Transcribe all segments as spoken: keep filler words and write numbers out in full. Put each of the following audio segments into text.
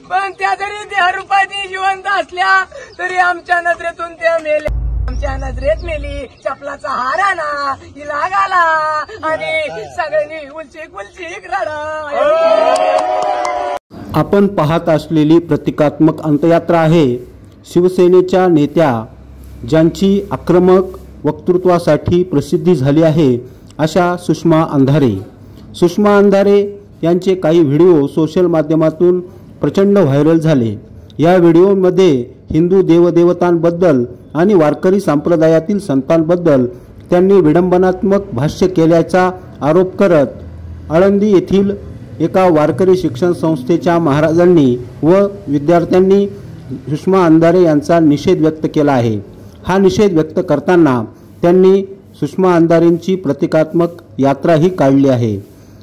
पण त्या जरी त्या रूपाने जिवंत असल्या तरी आमच्या नजरेतून त्या मेल्या. आमच्या नजरेत मेली. चपलाचा हार आणा, हिला घाला आणि सगळ्यांनी उलचिक उलचिक रडा. आपण पाहत असलेली प्रतिकात्मक अंत्ययात्रा आहे शिवसेनेच्या नेत्या ज्यांची आक्रमक वक्तृत्वासाठी प्रसिद्धी झाली आहे अशा सुषमा अंधारे. सुषमा अंधारे यांचे काही व्हिडिओ सोशल माध्यमातून प्रचंड व्हायरल झाले. या व्हिडिओमध्ये हिंदू देवदेवतांबद्दल आणि वारकरी संप्रदायातील संतांबद्दल त्यांनी विडंबनात्मक भाष्य केल्याचा आरोप करत आळंदी येथील एका वारकरी शिक्षण संस्थेच्या महाराजांनी व विद्यार्थ्यांनी सुषमा अंधारे यांचा निषेध व्यक्त केला आहे. हा निषेध व्यक्त करताना त्यांनी सुषमा अंधारेंची प्रतिकात्मक यात्राही काढली आहे.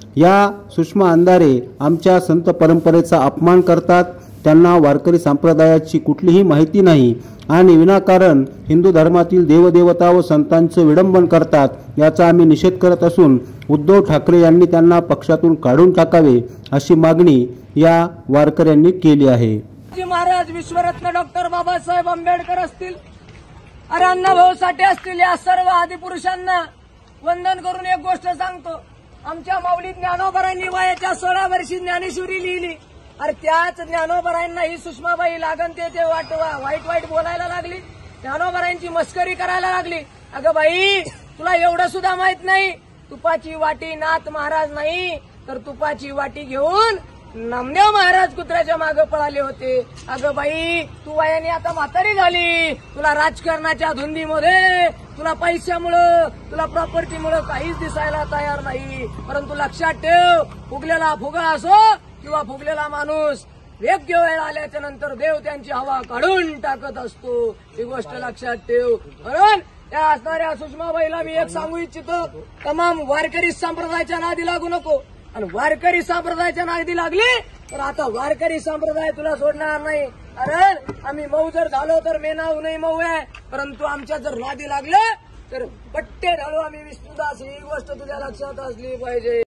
या सुषमा अंधारे आमच्या संत परंपरेचा अपमान करतात. त्यांना वारकरी संप्रदायाची कुठलीही माहिती नाही आणि विनाकारण हिंदू धर्मातील देवदेवता व संतांचे विडंबन करतात. याचा आम्ही निषेध करत असून उद्धव ठाकरे यांनी त्यांना पक्षातून काढून टाकावे अशी मागणी या वारकऱ्यांनी केली आहे. महाराज विश्वरत्न डॉक्टर बाबासाहेब आंबेडकर असतील, अरे अण्णाभाऊ साठे असतील, या सर्व आदिपुरुषांना वंदन करून एक गोष्ट सांगतो. आमच्या माऊली ज्ञानोबरांनी वयाच्या सोळा वर्षी ज्ञानेश्वरी लिहिली. अरे त्याच ज्ञानोबरांना ही सुषमाबाई लागण ते ते वाट वाईट वाईट बोलायला लागली. ज्ञानोबरांची मस्करी करायला लागली. अगं बाई, तुला एवढं सुद्धा माहित नाही, तुपाची वाटी नाथ महाराज नाही तर तुपाची वाटी घेऊन नामदेव महाराज कुत्र्याच्या मागे पळाले होते. अगं बाई, तू वयाने आता म्हातारी झाली. तुला राजकारणाच्या धुंदीमध्ये, तुला पैशामुळं, तुला प्रॉपर्टीमुळं काहीच दिसायला तयार नाही. परंतु लक्षात ठेव, फुगलेला फुगा असो किंवा फुगलेला माणूस, योग्य वेळ आल्याच्या नंतर देव त्यांची हवा काढून टाकत असतो. ही गोष्ट लक्षात ठेव. म्हणून त्या असणाऱ्या सुषमाबाईला मी एक सांगू इच्छितो, तमाम वारकरी संप्रदायाच्या नादी लागू नको. आणि वारकरी संप्रदायाच्या नादी लागली तर आता वारकरी संप्रदाय तुला सोडणार नाही. अरे आम्ही मऊ जर झालो तर मेनाव नाही मऊ आहे, परंतु आमच्या जर नादी लागलं तर पट्टे घालू आम्ही विष्णुदास. ही गोष्ट तुझ्या लक्षात असली पाहिजे.